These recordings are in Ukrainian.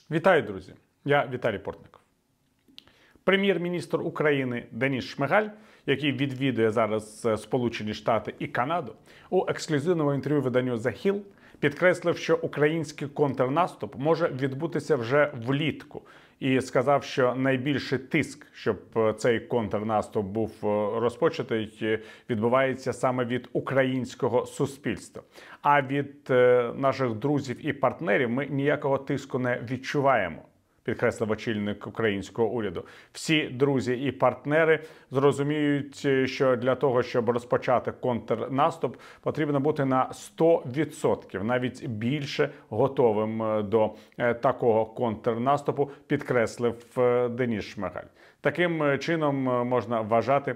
Вітаю, друзі! Я Віталій Портников. Прем'єр-міністр України Денис Шмигаль, який відвідує зараз Сполучені Штати і Канаду, у ексклюзивному інтерв'ю виданню The Hill підкреслив, що український контрнаступ може відбутися вже влітку. І сказав, що найбільший тиск, щоб цей контрнаступ був розпочатий, відбувається саме від українського суспільства. А від наших друзів і партнерів ми ніякого тиску не відчуваємо, підкреслив очільник українського уряду. Всі друзі і партнери зрозуміють, що для того, щоб розпочати контрнаступ, потрібно бути на 100%, навіть більше готовим до такого контрнаступу, підкреслив Денис Шмигаль. Таким чином можна вважати,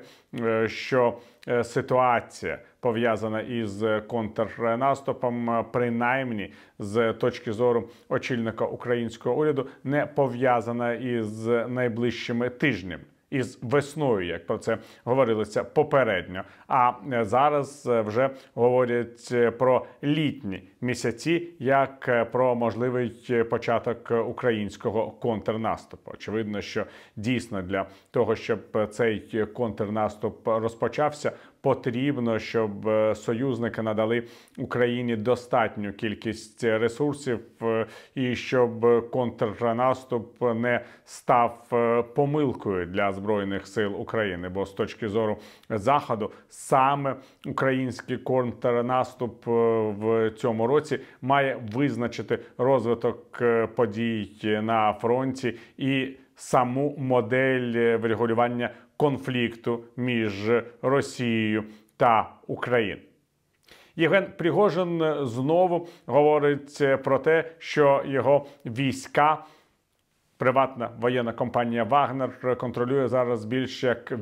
що ситуація, пов'язана із контрнаступом, принаймні з точки зору очільника українського уряду, не пов'язана із найближчими тижнями, із весною, як про це говорилося попередньо. А зараз вже говорять про літні місяці, як про можливий початок українського контрнаступу. Очевидно, що дійсно для того, щоб цей контрнаступ розпочався, потрібно, щоб союзники надали Україні достатню кількість ресурсів і щоб контрнаступ не став помилкою для Збройних сил України. Бо з точки зору Заходу саме український контрнаступ в цьому році має визначити розвиток подій на фронті і саму модель врегулювання конфлікту між Росією та Україною. Євген Пригожин знову говорить про те, що його війська, приватна воєнна компанія «Вагнер» контролює зараз більше як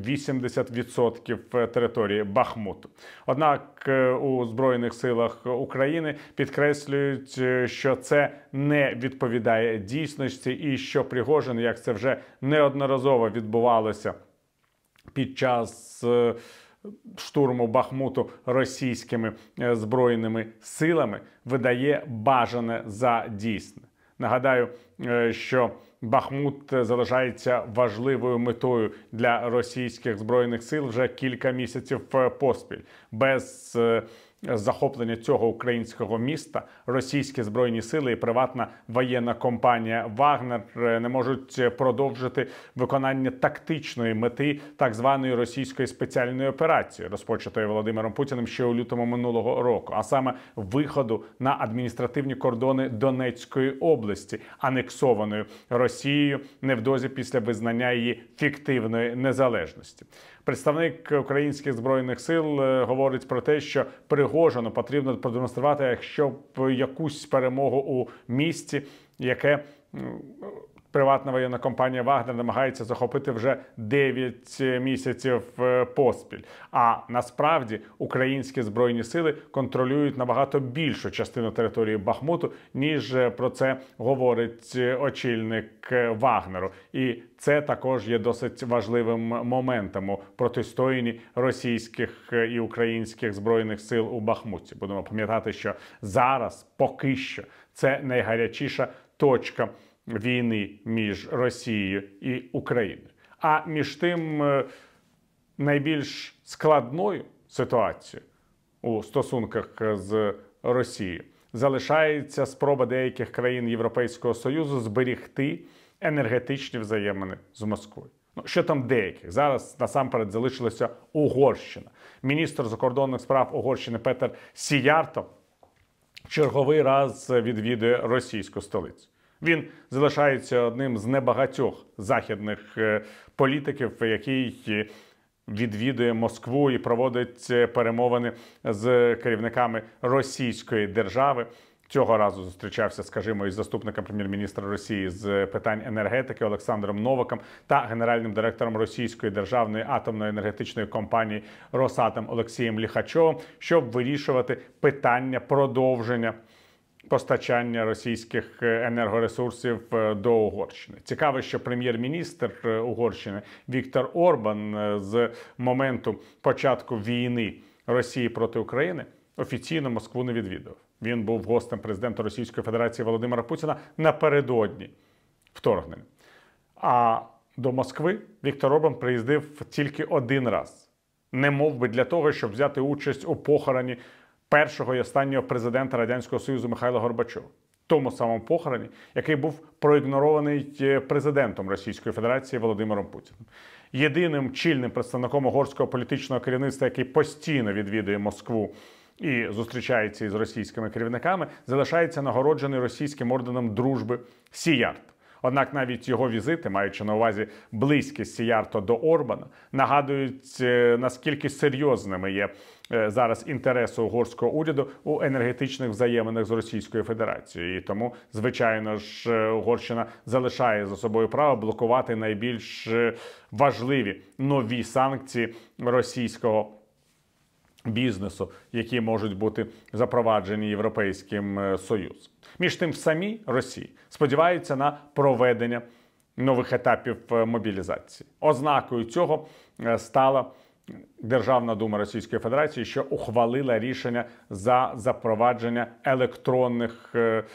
80% території Бахмуту. Однак у Збройних силах України підкреслюють, що це не відповідає дійсності і що Пригожин, як це вже неодноразово відбувалося під час штурму Бахмуту російськими збройними силами, видає бажане за дійсне. Нагадаю, що Бахмут залишається важливою метою для російських збройних сил вже кілька місяців поспіль. Без захоплення цього українського міста російські збройні сили і приватна воєнна компанія «Вагнер» не можуть продовжити виконання тактичної мети так званої російської спеціальної операції, розпочатої Володимиром Путіним ще у лютому минулого року, а саме виходу на адміністративні кордони Донецької області, анексованої Росією невдовзі після визнання її фіктивної незалежності. Представник українських збройних сил говорить про те, що Пригожину потрібно продемонструвати, якщо якусь перемогу у місті, яке приватна воєнна компанія «Вагнер» намагається захопити вже 9 місяців поспіль. А насправді українські збройні сили контролюють набагато більшу частину території Бахмуту, ніж про це говорить очільник «Вагнеру». І це також є досить важливим моментом у протистоянні російських і українських збройних сил у Бахмуті. Будемо пам'ятати, що зараз поки що це найгарячіша точка війни між Росією і Україною. А між тим найбільш складною ситуацією у стосунках з Росією залишається спроба деяких країн Європейського Союзу зберегти енергетичні взаємини з Москвою. Що там деяких? Зараз насамперед залишилася Угорщина. Міністр закордонних справ Угорщини Петер Сіярто черговий раз відвідує російську столицю. Він залишається одним з небагатьох західних політиків, який відвідує Москву і проводить перемовини з керівниками російської держави. Цього разу зустрічався, скажімо, із заступником прем'єр-міністра Росії з питань енергетики Олександром Новаком та генеральним директором російської державної атомної енергетичної компанії «Росатом» Олексієм Ліхачовим, щоб вирішувати питання продовження постачання російських енергоресурсів до Угорщини. Цікаво, що прем'єр-міністр Угорщини Віктор Орбан з моменту початку війни Росії проти України офіційно Москву не відвідав. Він був гостем президента Російської Федерації Володимира Путіна напередодні вторгнення. А до Москви Віктор Орбан приїздив тільки один раз. Не мов би для того, щоб взяти участь у похороні першого і останнього президента Радянського Союзу Михайла Горбачова. Тому самому похороні, який був проігнорований президентом Російської Федерації Володимиром Путіним. Єдиним чільним представником угорського політичного керівництва, який постійно відвідує Москву і зустрічається із російськими керівниками, залишається нагороджений російським орденом дружби Сіярто. Однак навіть його візити, маючи на увазі близькість Сіярто до Орбана, нагадують, наскільки серйозними є зараз інтереси угорського уряду у енергетичних взаєминах з Російською Федерацією. І тому, звичайно ж, Угорщина залишає за собою право блокувати найбільш важливі нові санкції російського бізнесу, які можуть бути запроваджені Європейським Союзом. Між тим, в самій Росії сподіваються на проведення нових етапів мобілізації. Ознакою цього стала Державна дума Російської Федерації, що ухвалила рішення за запровадження електронних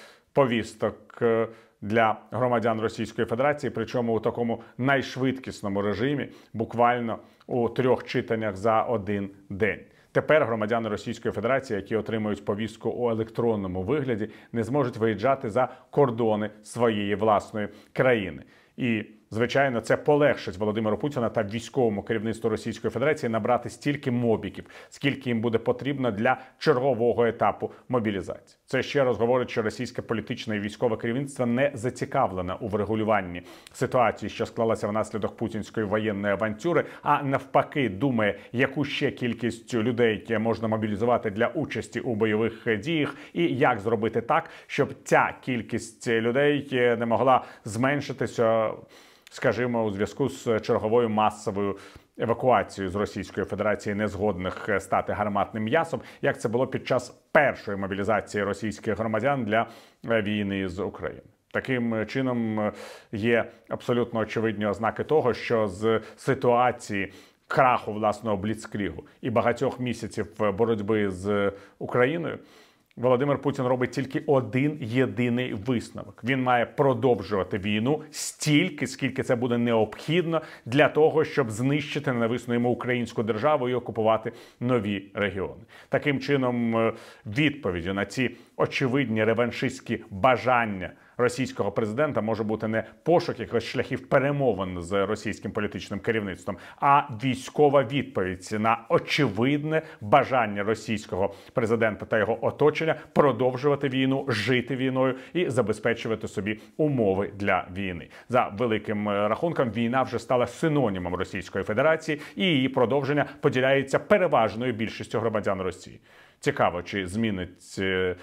повісток для громадян Російської Федерації, причому у такому найшвидкісному режимі, буквально у 3 читаннях за один день. Тепер громадяни Російської Федерації, які отримують повістку у електронному вигляді, не зможуть виїжджати за кордони своєї власної країни. І, звичайно, це полегшить Володимиру Путіну та військовому керівництву Російської Федерації набрати стільки мобіків, скільки їм буде потрібно для чергового етапу мобілізації. Це ще раз говорить, що російське політичне і військове керівництво не зацікавлене у врегулюванні ситуації, що склалася внаслідок путінської воєнної авантюри, а навпаки думає, яку ще кількість людей можна мобілізувати для участі у бойових діях і як зробити так, щоб ця кількість людей не могла зменшитися, скажімо, у зв'язку з черговою масовою евакуацією з Російської Федерації незгодних стати гарматним м'ясом, як це було під час першої мобілізації російських громадян для війни з Україною. Таким чином є абсолютно очевидні ознаки того, що з ситуації краху власного бліцкрігу і багатьох місяців боротьби з Україною Володимир Путін робить тільки один єдиний висновок. Він має продовжувати війну стільки, скільки це буде необхідно для того, щоб знищити ненависну йому українську державу і окупувати нові регіони. Таким чином, відповіддю на ці очевидні реваншистські бажання російського президента може бути не пошук якихось шляхів перемовин з російським політичним керівництвом, а військова відповідь на очевидне бажання російського президента та його оточення продовжувати війну, жити війною і забезпечувати собі умови для війни. За великим рахунком, війна вже стала синонімом Російської Федерації, і її продовження поділяється переважною більшістю громадян Росії. Цікаво, чи змінить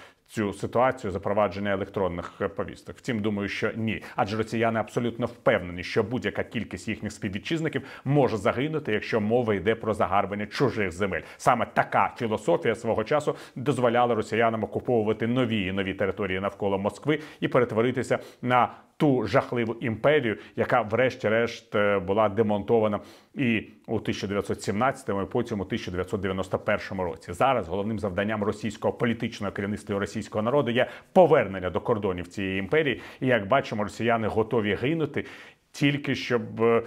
цю ситуацію запровадження електронних повісток. Втім, думаю, що ні. Адже росіяни абсолютно впевнені, що будь-яка кількість їхніх співвітчизників може загинути, якщо мова йде про загарбання чужих земель. Саме така філософія свого часу дозволяла росіянам окуповувати нові і нові території навколо Москви і перетворитися на ту жахливу імперію, яка врешті-решт була демонтована і у 1917 і потім у 1991 році. Зараз головним завданням російського політичного керівництва і російського народу є повернення до кордонів цієї імперії. І, як бачимо, росіяни готові гинути тільки, щоб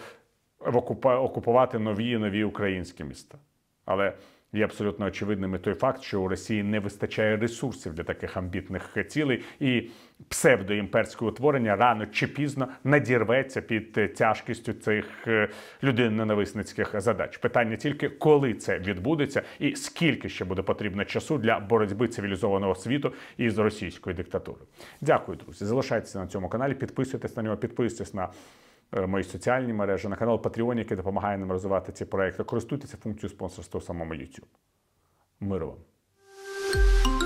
окупувати нові і нові українські міста. Але є абсолютно очевидним і той факт, що у Росії не вистачає ресурсів для таких амбітних цілей, і псевдоімперське утворення рано чи пізно надірветься під тяжкістю цих людиноненависницьких задач. Питання тільки, коли це відбудеться і скільки ще буде потрібно часу для боротьби цивілізованого світу із російською диктатурою. Дякую, друзі. Залишайтеся на цьому каналі, підписуйтесь на нього, підписуйтесь на мої соціальні мережі, на канал Patreon, який допомагає нам розвивати ці проекти. Користуйтеся функцією спонсорства в самому YouTube. Миру вам!